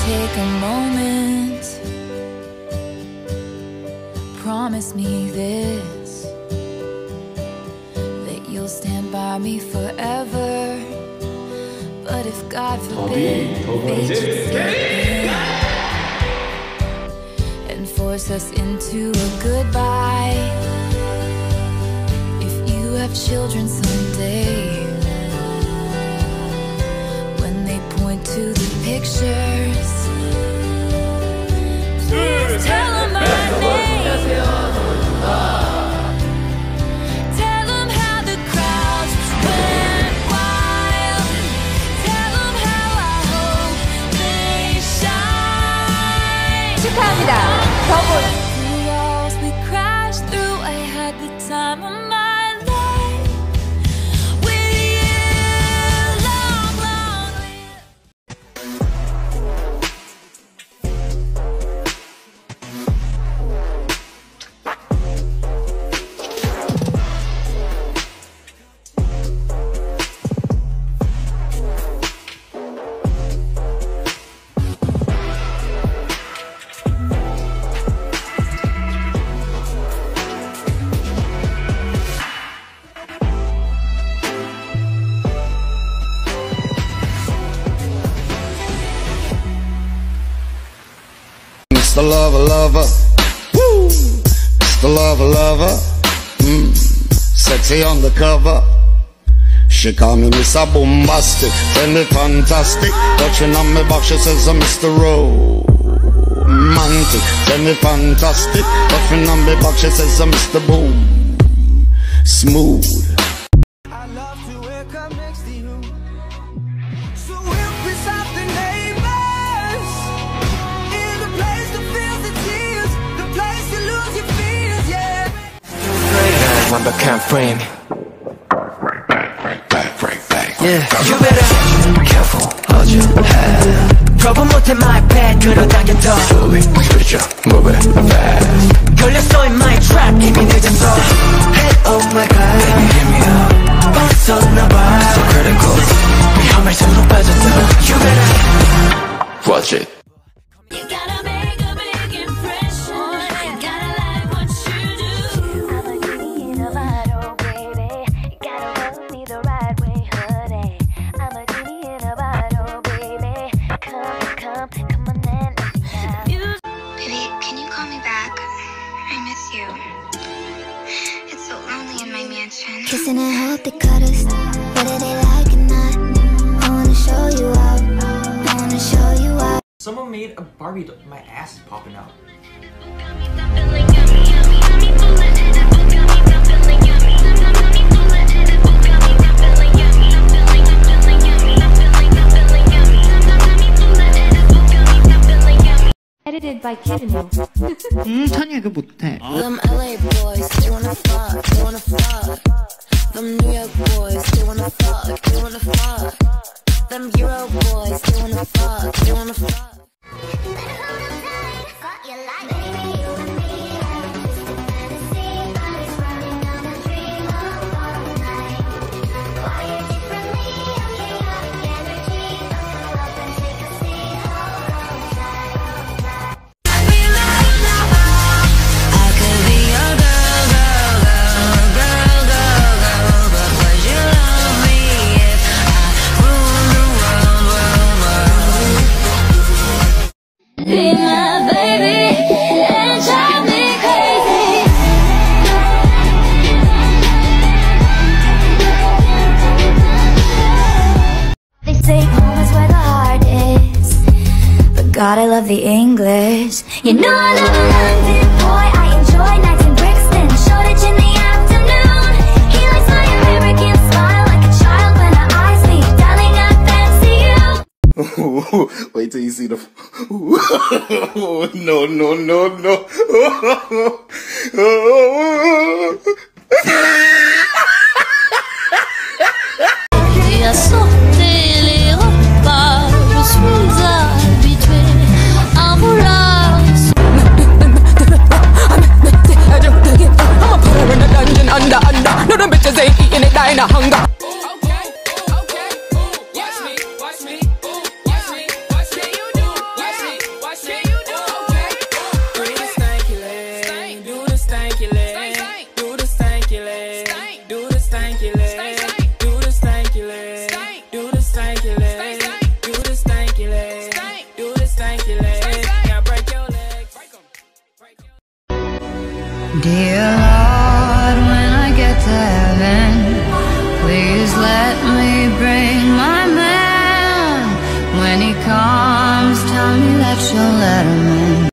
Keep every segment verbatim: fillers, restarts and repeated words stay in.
take a moment, promise me this, that you'll stand by me forever. But if God forbid fate should step in and force us into a goodbye, if you have children someday, when they point to the pictures, please tell them my name. Tell them how the crowds went wild. Tell them how I hope they shine. 축하합니다. 저분. The walls we crashed through, I had the time of my life with you. Long, long live. Mister Lover Lover, woo! Mister Lover Lover, mm. Sexy on the cover. She call me Mister Bombastic, tell me fantastic. Touching on me back, she says I'm Mister Romantic. Tell me fantastic, touching on me back, she says I'm Mister Boom Smooth. I love to wake up next to you, so we'll piss off the neighbors. In the place to feel the tears, the place to lose your fears, yeah. 완벽한 frame. Right back, right back, right back. Yeah, you better be careful. 어제 problem 못해 my bad 끌어당겨 더. Slowly switch up, move it fast. 걸렸어 in my trap, 이미 늦었어. Hey, oh my god, baby, hit me up. 벗어나봐, so critical. 위험할 손으로 빠졌어. You better watch it. You gotta make a big impression. You gotta like what you do. I'm a genie in a bottle, baby. You gotta rub me the right way, honey. I'm a genie in a bottle, baby. Come, come, come on and let me down. Baby, can you call me back? I miss you. It's so lonely in my mansion. Kissing and hope they cut us, whether they like it or not. I wanna show you out. I wanna show you out. Someone made a Barbie doll. My ass is popping out. Edited by Kidney. 음, 찬이야 그거 못해. Them L A boys, they wanna fuck, they wanna fuck. Them New York boys, they wanna fuck, they wanna fuck. Them Euro boys, they wanna fuck, they wanna fuck. Be my baby and drive me crazy. They say home is where the heart is, but God, I love the English. You know I love a London boy. I enjoy nights in Brixton, Shoreditch in the afternoon. He likes my American smile like a child when our eyes meet. Darling, I fancy you. Wait till you see the. No, no, no, no. Et à sortir les repas, je suis habitué à vouloir. Under, under, no them bitches ain't eating it, dying of hunger. Dear Lord, when I get to heaven, please let me bring my man. When he comes, tell me that you'll let him in.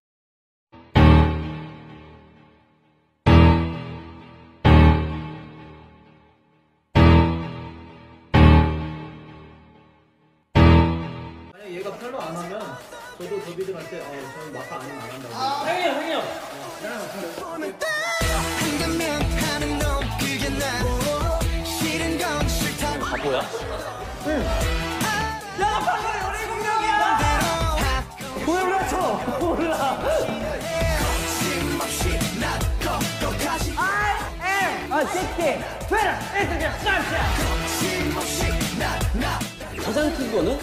얘가 팔로 안 하면 저도 더비들한테 어 저는 마파 아니면 안 한다고. 행이요 행이요. 바보야? 응. 야 방금 열일곱 명이야. 몰라 저 몰라. I am a sixty. Twitter, Instagram, Snapchat. 가장 큰 거는?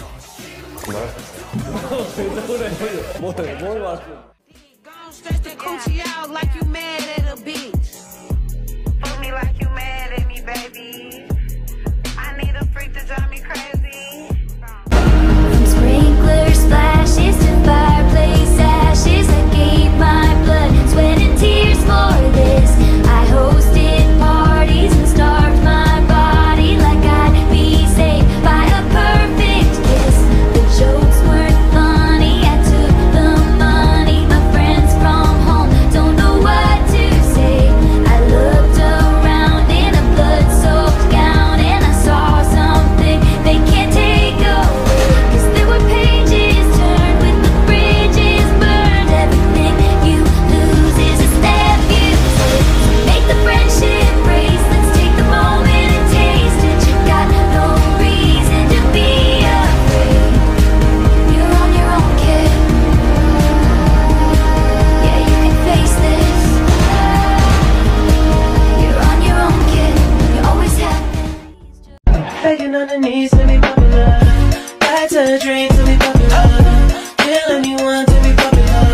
뭘, 뭘 말했어? Stretch that coochie out like you mad at a bitch. Fuck me like you mad at me, baby. I need a freak to drive me crazy. From sprinkler splashes to fireplace ashes, I gave my blood, sweat and tears for this. I hosted parties and starved my body like I'd be saved by a perfect kiss. The jokes weren't funny, I took the money. My friends from home don't know what to say. I looked around in a blood-soaked gown and I saw something they can't take away. Cause there were pages turned with the bridges burned. Everything you lose is a step you take. So make the friendship race, let's take the moment and taste it. You got no reason to be afraid. You're on your own, kid. Yeah, you can face this. You're on your own, kid. You always have been. Begging on the knees to be popular. That's a dream to be popular. Kill anyone to be popular.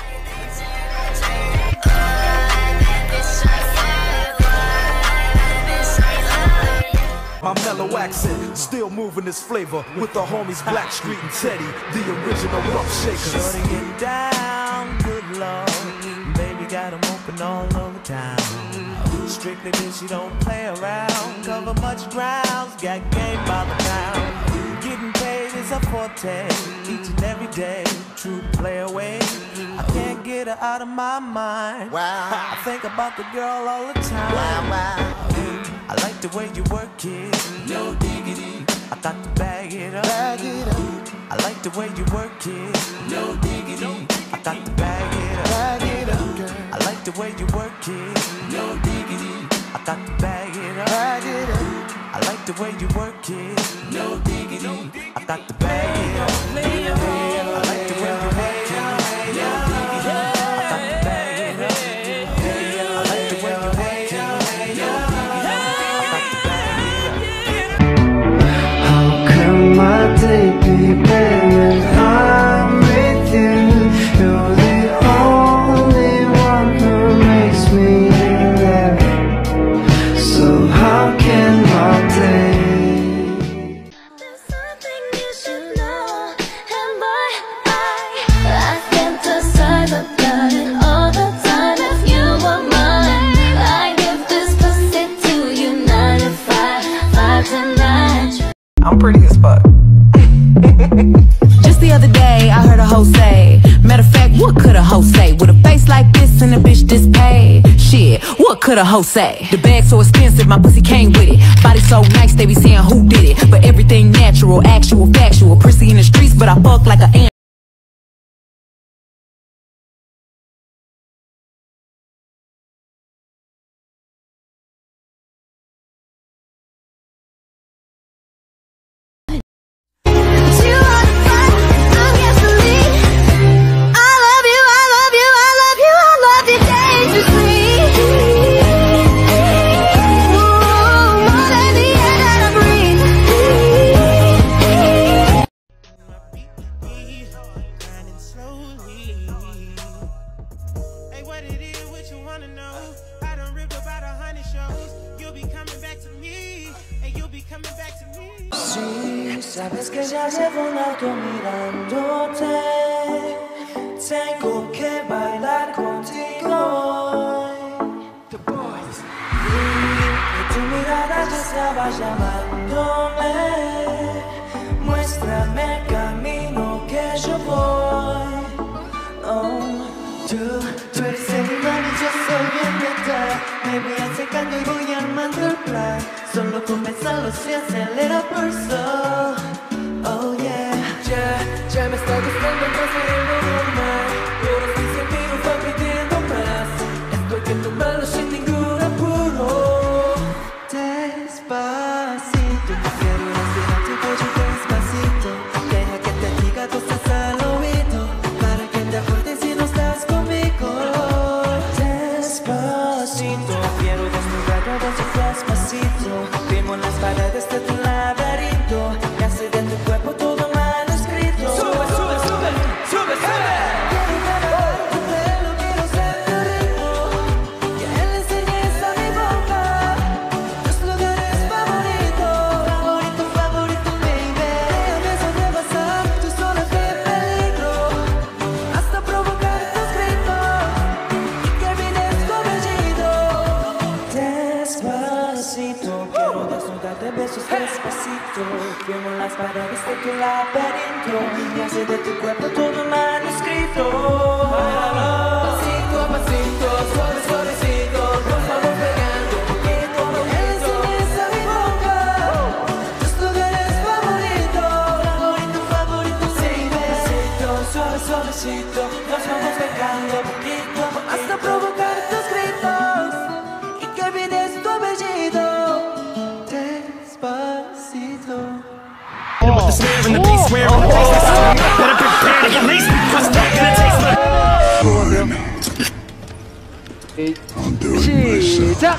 My mellow accent, still moving this flavor with the homies Blackstreet and Teddy, the original rough shakers. Shorty get down, good lord. Baby got 'em open all over town. Strictly bitch, she don't play around. Cover much grounds, got game by the pound. Getting paid is a forte, each and every day. True play away, I can't get her out of my mind. Wow, I think about the girl all the time. Wow, wow. I like the way you work it, no diggity. I got to bag it up. Bag it up. I like the way you work it, no diggity. I got to bag it up. Bag it up, girl. I like the way you work it, no diggity. I got to bag it up. Bag it up. I like the way you work it, no diggity. I got to bag it up. I like the way you work it, no diggity. I got to bag it up. I like the way you work it, no diggity. My day be better when I'm with you. You're the only one who makes me laugh. So how can my day? There's something you should know, and boy, I I fantasize about it all the time. If you were mine, I give this pussy to you nine to five, five to nine. I'm pretty as fuck. Just the other day, I heard a hoe say, matter of fact, what could a hoe say? With a face like this and a bitch this paid? Shit, what could a hoe say? The bag so expensive, my pussy came with it. Body so nice, they be saying who did it. But everything natural, actual, factual. Prissy in the streets, but I fuck like a ant. Sabes que ya llevo un rato mirándote. Tengo que bailar contigo hoy. llamándome. Muéstrame el camino que yo voy. Oh, tú, tú eres el imán y yo soy el metal. Me voy acercando y voy armando el plan. Solo con pensarlo se acelera el pulso. Oh yeah, ya, ya me está gustando más de lo normal. Pero si se miro va pidiendo más. Estoy que tomarlo sin ningún apuro. Despacito, quiero respirar tu cuello despacito. Deja que te diga cosas al oído, para que te acuerdes si no estás conmigo. Despacito, quiero desnudar todo tu despacito. Vimos las paredes de tu laberinto, y hace de tu cuerpo todo manuscrito. Sube, sube, sube, sube, sube. Quiero grabar tu pelo, quiero ser tu ritmo, que él le enseñes a mi boca tus lugares favoritos. Favorito, favorito, baby. Déjame sobrepasar tus zonas de peligro, hasta provocar tus gritos y que olvides tu apellido. Despacito, quiero desnudarte besos despacito. Vemos las paredes de tu laberinto, y hace de tu cuerpo todo manuscrito. Pasito a pasito, suave, suavecito, nos vamos pegando poquito a poquito. Enseñes a mi boca tus lugares favoritos. Favorito, favorito, sí, besito. Suave, suavecito, nos vamos pegando poquito a poquito, hasta provocar tus gritos y que olvides tu apellido. Despacito. With the snare and the bass, swear on the bass, that's all. Better prepare to get laced, because it's not gonna taste like. I'll do it myself.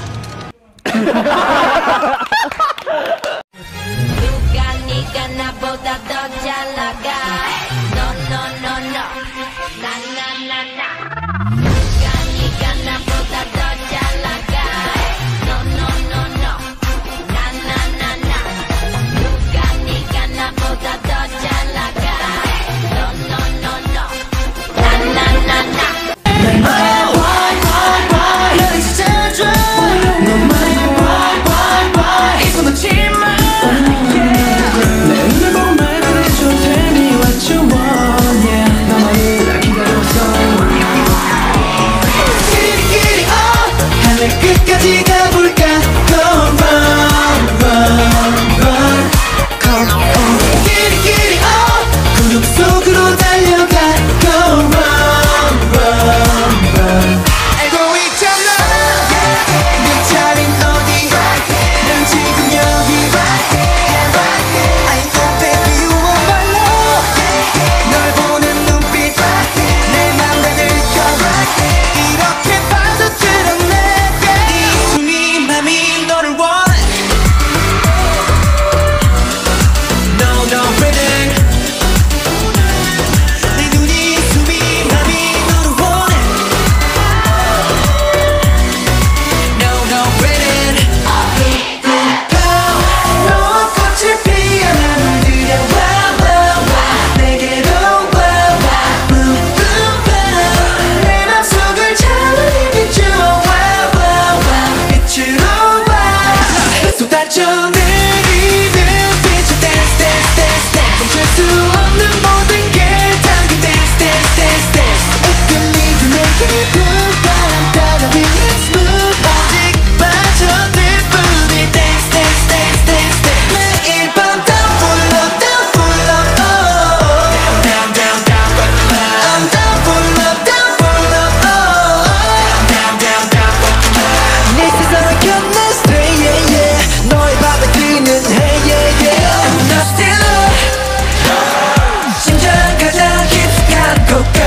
누가 네가 나보다 더 잘 나가. No no no no. 나 나 나 나. 누가 네가 나보다 더 잘 나가. No no no no. 나 나 나 나. 누가 네가 나보다 더 잘 나가. No no no no. 나 나 나 나. 끝까지 가볼까? Go run, run, run. Go on. 길이 길이 up. 구름 속으로 달려가. Go run, run, run. 알고 있잖아. 내 자리는 어디? 난 지금 여기. I know baby you won't follow. 널 보는 눈빛 내 맘을 들켜. 이렇게 빠져들어 내 맘이 너를 원해. No, no, breathing. 내 눈이 숨이 맘이 너를 원해. No, no, breathing. 너와 꽃을 피어나는 그대 wow, wow, wow. 내게로 wow, wow. Boom, boom, boom. 내 맘속을 찬란히 비추어 wow, wow, wow. 빛으로 쏟아져 내리는 빛을 dance dance dance dance. 멈출 수 없는 모든 게 담긴 dance dance dance dance. 이끌리는 내게 불바람 따라위는 smooth. 오직 빠져들 뿐이 dance dance dance dance dance. 매일 밤 down for love down for love oh. Down down down for love. I'm down for love down for love oh. Down down down for love. 내 세상을 곁내 stay yeah yeah. 너의 바닥이는 hey yeah yeah. I'm not still up. 심장 가장 깊숙한 곳가.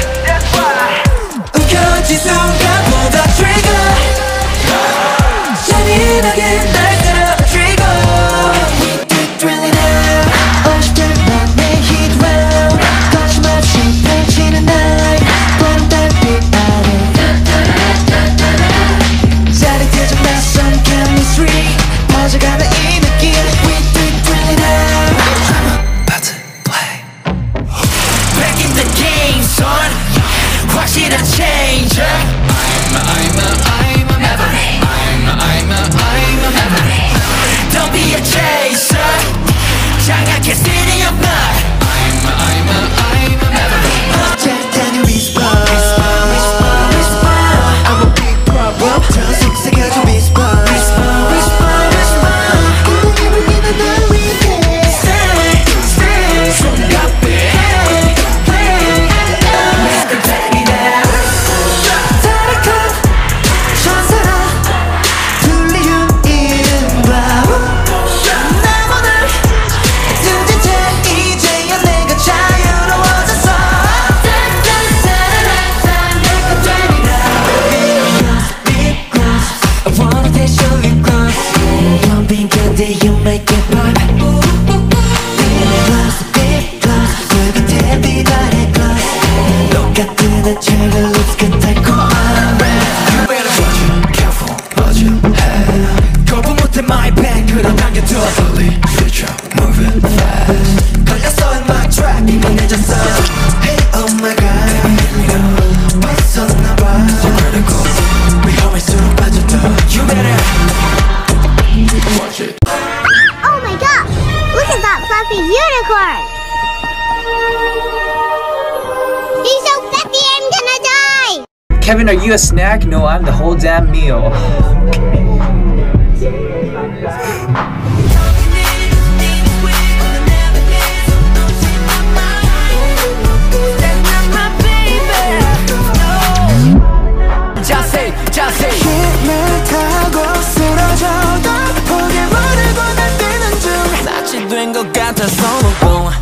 움켜쥔 순간보다 trigger. 잔인하게 날 따라 trigger. We do thrilling now. 어십 맘의 heat round. 거침없이 펼치는 night. 뻔한 달빛 아래 짜릿해져 낯선 chemistry. 퍼져가는 이 느낌. We do thrilling now. I'm about to play. Back in the game, son. 확실한 changer. I'm a, I'm a, I'm a, I'm a, I'm a, I'm a, I'm a. Don't be a chaser. 장악해 city of night. I'm a, I'm a, I'm a melody. 짤단이 whisper, whisper, whisper. I'm a big problem. 저 속삭여줘 whisper, whisper, whisper, whisper. 꿈을 믿는 널 위해 Stay, stay. 손가락 play, play. Mister Daddy now. 타락한 천사라 들리는 이른바 나만을 든든 채 이제야 내가 자유로워졌어. I wanna taste your lip gloss. One pink candy you make it pop. Lip gloss, lip gloss. 붉은 탭이 달의 gloss. 똑같은 애착을 lipstick 달콤한 red. You better watch it, careful, watch your head. 거부 못해 my back 끌어당겨줘. Slowly, switch up, move it fast. 걸렸어 in my trap 이미 늦었어. Hey oh my god 벗어나봐. So critical, 위험할수록 빠져도. You better watch it. Oh my god! Look at that fluffy unicorn! He's so fluffy, I'm gonna die! Kevin, are you a snack? No, I'm the whole damn meal. 자세, 자세. 힘을 타고 쓰러져도 포기 모르고 날 뛰는 중. 낯이 된 것 같아 손오공.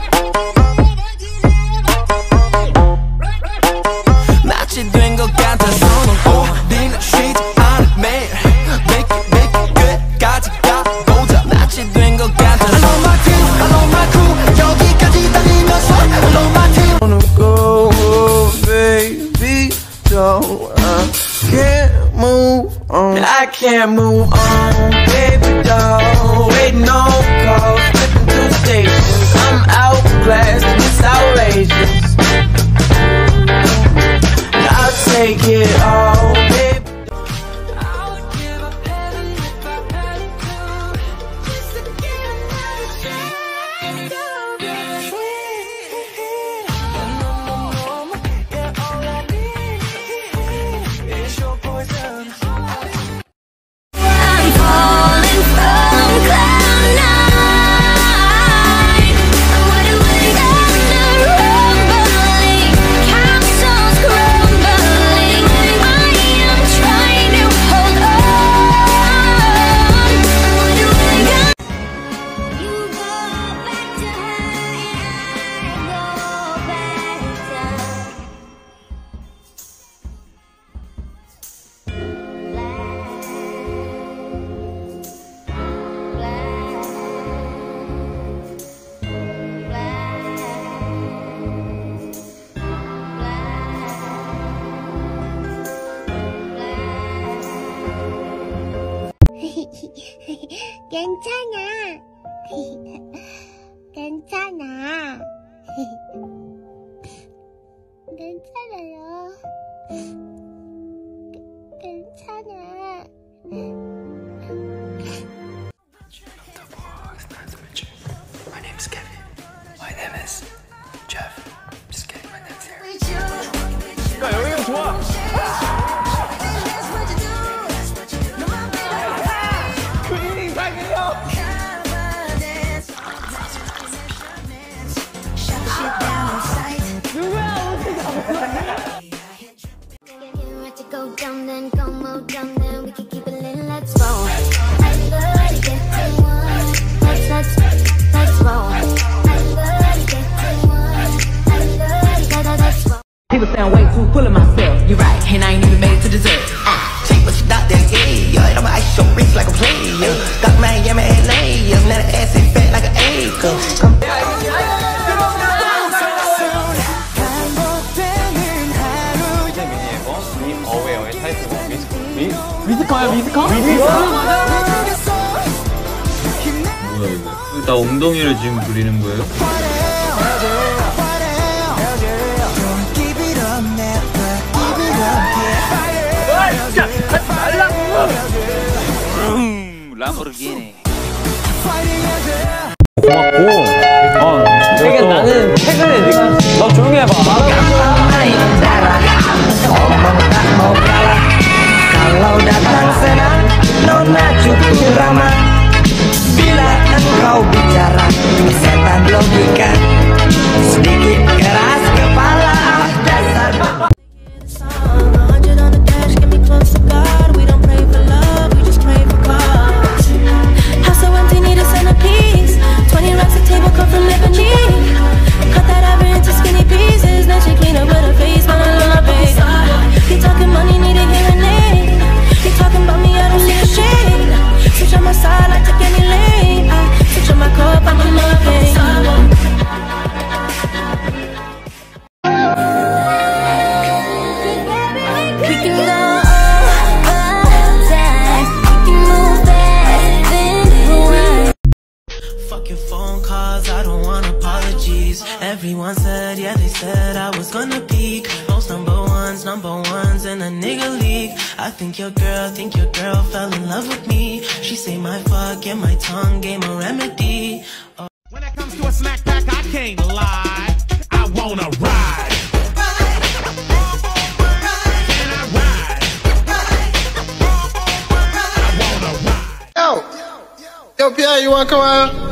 낯이 된 것 같아 손오공. 네가 쉬지 않을 매일 make it make it 끝까지 가보자. 낯이 된 것 같아. I love my team, I love my crew. 여기까지 달리면서 I love my team. Wanna go, baby, don't I can't move on. I can't move on, baby doll. Waiting on calls, flipping through stations. I'm outclassed and it's outrageous. I'll take it all, baby. I'm falling from cloud nine. What a way after rumbling, castles crumbling. I am trying to hold on. What a way after you go back to her and I go back to 괜찮아. 괜찮아. 괜찮아요. 괜찮아. My name is Kevin. My name is Jeff. Just kidding, my name's Harry. 야, 여기가 좋아. to go down, then go more down, then we can keep it lit. Let's roll. I love to get to one. Let's let's let's roll. I love to get to one. I love to let let's roll. People sound way too full of myself. You're right, and I ain't even made it to dessert. Uh, check what you thought that yeah. I'm ice your wrist like a player. Got Miami and layers. Now the ass ain't fat like an acre. Come 미스커야 미스커? 뭐야 이거? 나 엉덩이를 지금 그리는 거예요? 람보르기니. 고맙고. 어, 되게 나는 최근에 느낀. 너 조용히 해봐. Kalau datang senang, nona cukup ramah. Bila engkau bicara, setan logika. Sedikit keras kepala, dasar. Everyone said, yeah, they said I was gonna peak. Most number ones, number ones in a nigga league. I think your girl, think your girl fell in love with me. She say my fuck and my tongue gave a remedy. Oh. When it comes to a snack pack, I can't lie. I wanna ride. Can I ride? I wanna ride. Yo, yo, Pierre, you wanna come out?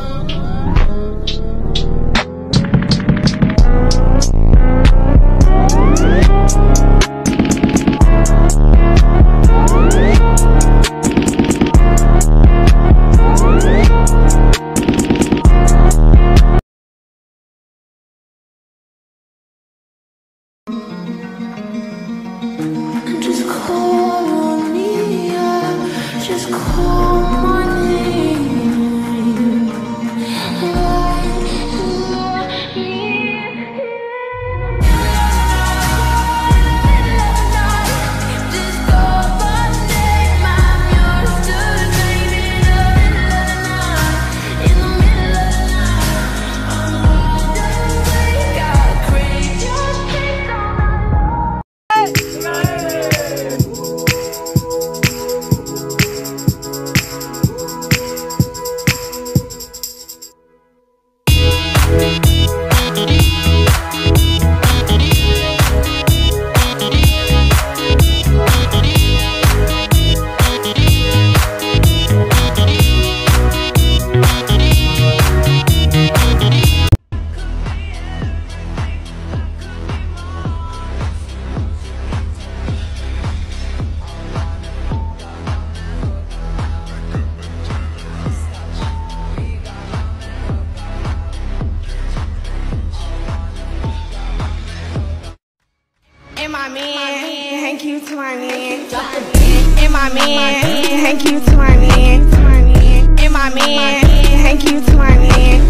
Just call on me, yeah. Just call my name. And my man, thank you to my man. And my man, thank you to my man. And my man, thank you to my man.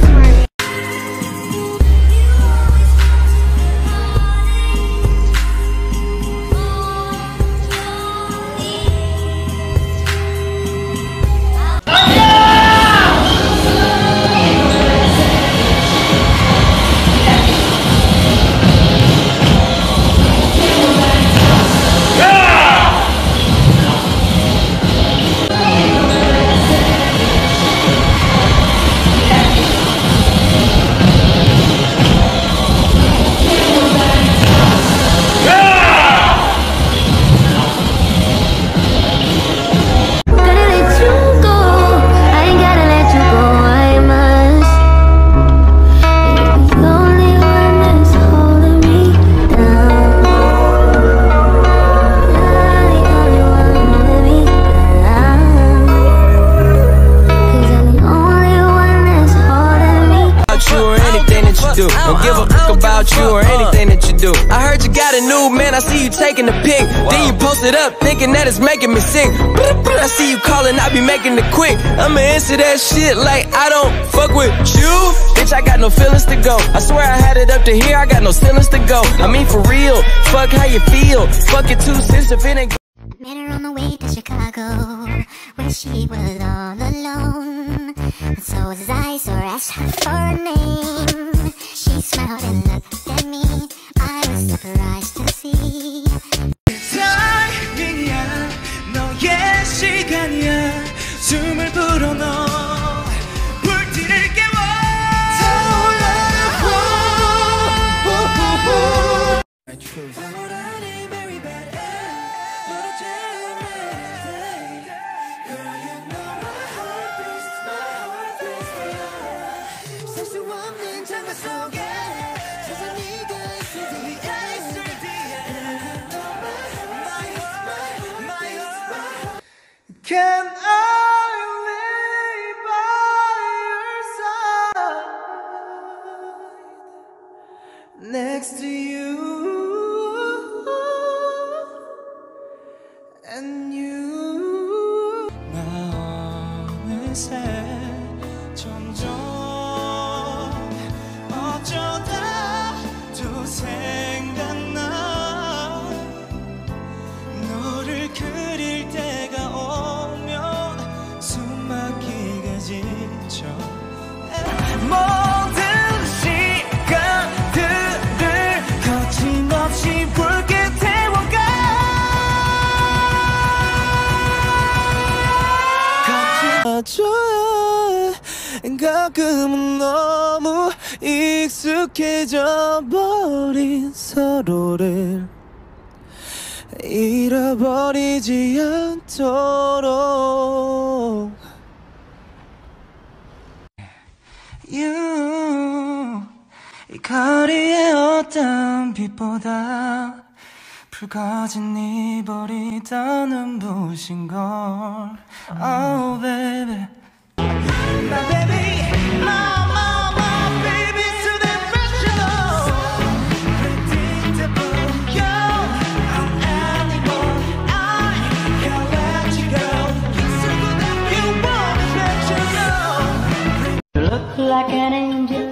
Don't give a fuck about you or anything that you do. I heard you got a new man, I see you taking the pic. Then you post it up, thinking that it's making me sick. I see you calling, I be making it quick. I'ma answer that shit like I don't fuck with you. Bitch, I got no feelings to go. I swear I had it up to here, I got no ceilings to go. I mean for real, fuck how you feel. Fuck it two cents if it ain't. Met her on the way to Chicago, where she was all alone. And so was I, so I asked her for a name. She smiled and looked at me. I was surprised to see. 타이밍이야, 너의 시간이야. 숨을 불어넣어, 불길을 깨워. Can I lay by your side next to you and you? 나 어느새 점점 어쩌다 또 생각나 너를 그릴 때가 오면 숨 막히게 지쳐 모든 시간들을 거침없이 붉게 태워가 거쳐줘야 가끔은 너무 익숙해져 버린 서로를 잃어버리지 않도록 You 이 거리의 어떤 빛보다 붉어진 네 볼이 더 눈부신 걸 Oh baby My baby My my my baby so that rational Predictable Yo I'm animal I can't let you go It's something that you won't let you know Look like an angel,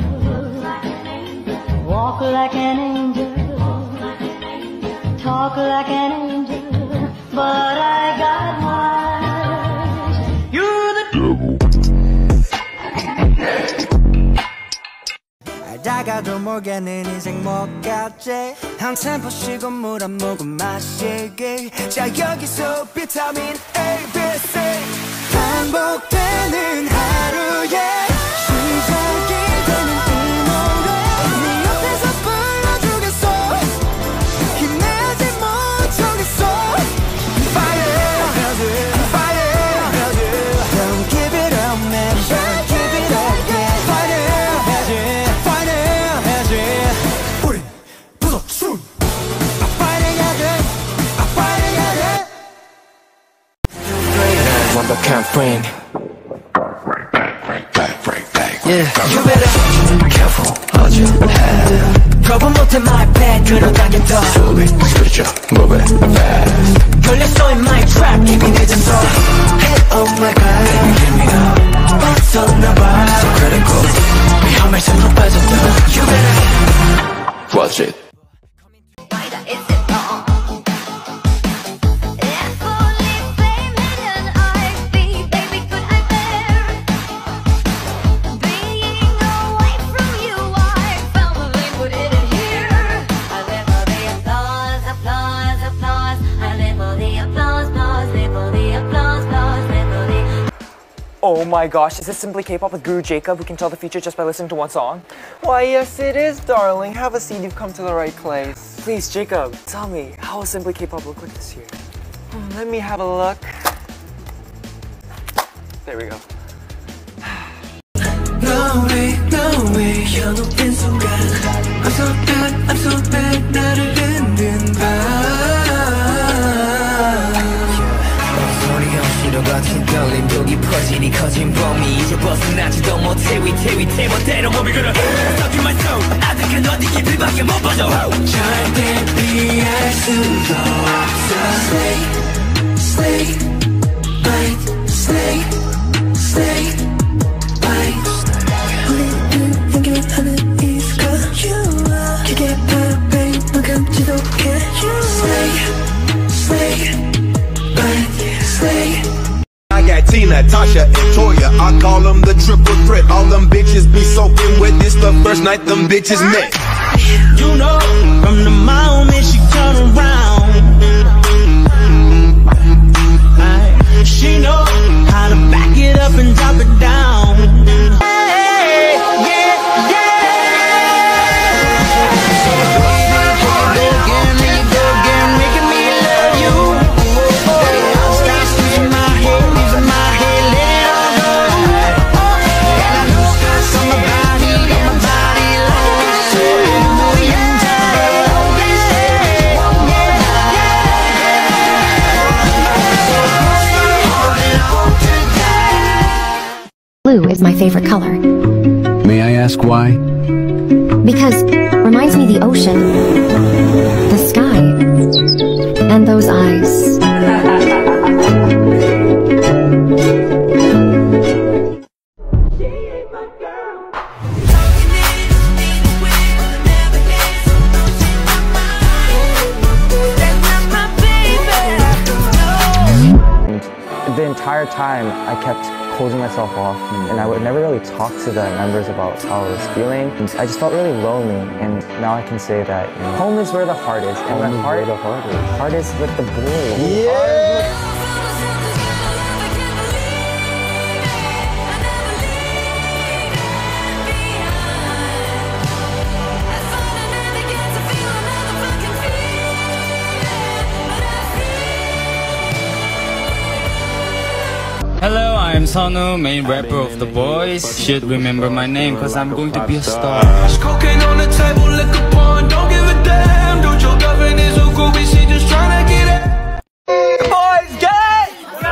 walk like an angel, talk like an angel, but I got mine. You're the devil. 알다가도 모르겠는 인생 못 갔지 한참 보시고 물 한 모금 마시기 자 여기서 비타민 A, B, C 반복되는 하루에 시작이 되는 이 노래 네 옆에서 불러주겠어 힘내지 못하겠어 Fire, fire, don't give it up man Don't give it up yeah Fire, fire, 해야지 우린 부서순 I fight it again I fight it again 완벽한 friend Yeah, you better be careful, hold your head 거부 못해 my bad, 그러다간 더 Slowly, switch up, move it fast 걸렸어 in my trap, 이미 늦은 더 Head on my back, baby give me up 뻗었나봐 So critical, 위험할 수로 빠졌다 You better watch it Oh my gosh, is this Simply K-pop with Guru Jacob who can tell the future just by listening to one song? Why, yes it is, darling. Have a seat, you've come to the right place. Please, Jacob, tell me, how will Simply K-pop look like this year? Hmm, let me have a look. There we go. No way, no way, 현혹된 순간 I'm so bad, I'm so bad, 나를 듣는 밤 소리 없이도 거친 떨림 독이 퍼지니 커진 범위 이제 벗어나지도 못해 위태 위태 멋대로 몸이 걸어 Stuck in my soul 아득한 어디 깊이밖에 못 빠져 절대 피할 수도 없어 Slay, slay, bite, slay, slay, bite 생기만 하는 이유가 You are 기계 바람에 만큼 지독해 You slay, slay, bite, slay I got Tina, Tasha, and Toya. I call them the triple threat. All them bitches be soaking wet. This the first night them bitches met. You know, from the moment she turn around, she know how to back it up and drop it down. Hey, yeah, yeah. Blue is my favorite color. May I ask why? Because it reminds me of the ocean, the sky, and those eyes. The entire time I kept closing myself off, and I would never really talk to the members about how I was feeling. I just felt really lonely, and now I can say that, you know, home is where the heart is, and my heart, the heart is. Heart is with the boy. Yeah. Hello, I'm Sonu, main rapper of The Boys. Should remember my name, cause I'm going to be a star. Cocaine on the table, liquor porn, don't give a damn. Don't your government is so cool, we see just trying to get it. The boys gay!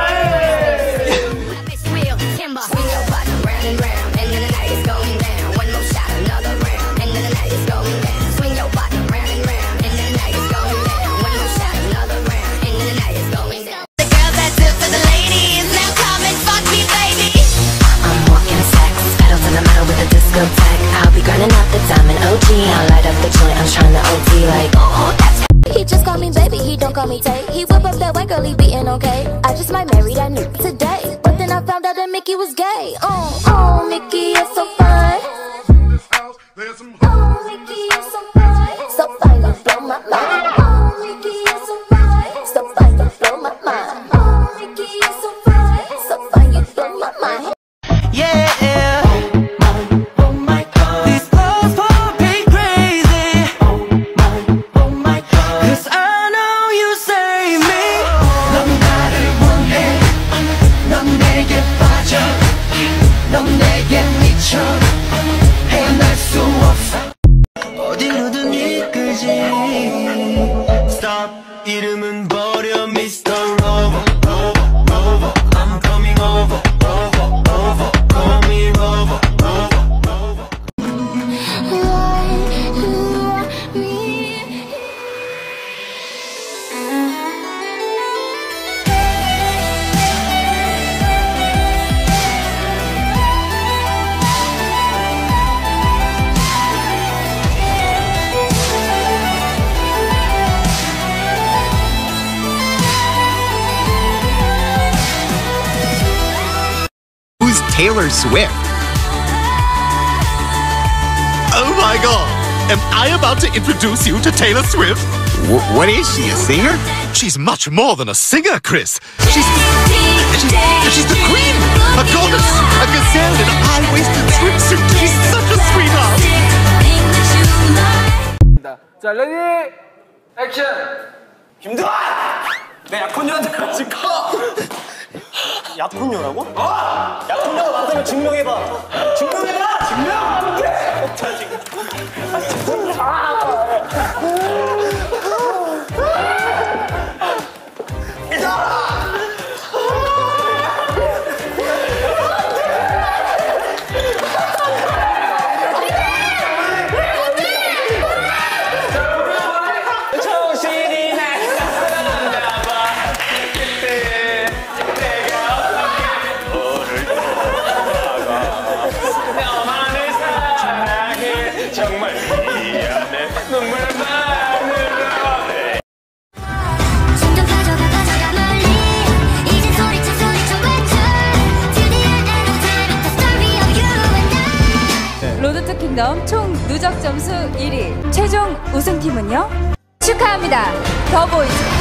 Timber, swing your body round and round, and then the night is going down. One more shot, another round, and then the night is going down. Swing your body round and round, and then the night is going down. One more shot, another round, and then the night is going down. The girls that's it for the ladies, now come and fuck me, baby. I'm walking sex, pedal to the metal with a discotheque. I'll be grinding out the diamond O G. I'll light up the joint, I'm trying to O T like, oh, that's. He just call me baby, he don't call me Tay. He whip up that white girl, he beatin' okay. I just might marry that new today. But then I found out that Mickey was gay. Oh, oh, Mickey is so fine. Oh, Mickey is so fine. So fine, you blow my mind. Oh, Mickey is so fine. So fine, you blow my mind. Oh, Mickey is so fine. So fine, you blow my mind. Yeah. Oh my God. These clothes for me crazy. Oh my, oh my God. 'Cause I know you save me. 넌 나를 원해. 넌 내게 빠져. 넌 내게 미쳐. 헤어날 수 없어. 어디로든 이끌지. Stop. 이름은 버려 미스터 Rover. Rover, Rover. I'm coming over. Over, over. Call me Rover. Rover, Rover. Who's Taylor Swift? Oh my God! Am I about to introduce you to Taylor Swift? W what is she, a singer? She's much more than a singer, Chris. She's she's, she's the queen, a goddess, a gazelle in a high-waisted swimsuit. She's such a sweetheart. 자, 레디, 액션! 김도환! 내 약혼녀한테 같이 커! 약혼녀라고? 어! 약혼녀가 맞다면 증명해봐! 증명해봐! 증명! 그래! 자, 지금. 정신이 나갔나 봐. 그때 내가 너를 떠나가 너만을 사랑해. 정말 미안해. 눈물 마늘로. 점점 가져가 가져가 멀리. 이제 소리쳐 소리쳐 외쳐. To the end of time, it's the story of you and I. 로드 투 킹덤 총 누적 점수 일 위. 최종 우승팀은요? 축하합니다. 더보이즈.